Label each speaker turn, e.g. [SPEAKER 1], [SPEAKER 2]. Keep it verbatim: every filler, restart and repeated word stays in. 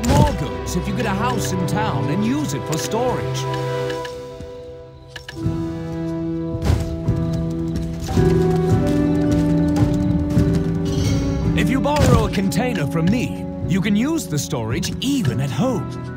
[SPEAKER 1] more goods if you get a house in town and use it for storage. If you borrow a container from me, you can use the storage even at home.